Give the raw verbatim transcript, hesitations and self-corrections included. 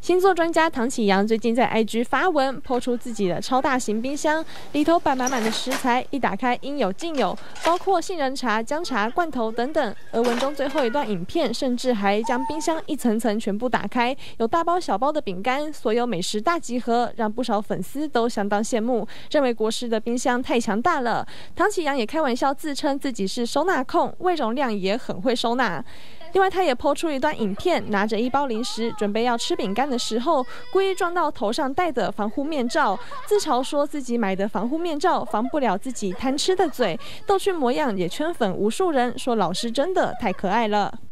星座专家唐启阳最近在 I G 发文 po 出自己的超大型冰箱，里头摆满满的食材，一打开应有尽有，包括杏仁茶、姜茶、罐头等等。而文中最后一段影片，甚至还将冰箱一层层全部打开，有大包小包的饼干，所有美食大集合，让不少粉丝都相当羡慕，认为国师的冰箱太强大了。唐启阳也开玩笑自称自己是收纳控，胃容量也很会收纳。另外，他也po出一段影片，拿着一包零食，准备要吃饼干的时候，故意撞到头上戴的防护面罩，自嘲说自己买的防护面罩防不了自己贪吃的嘴，逗趣模样也圈粉无数人，说老师真的太可爱了。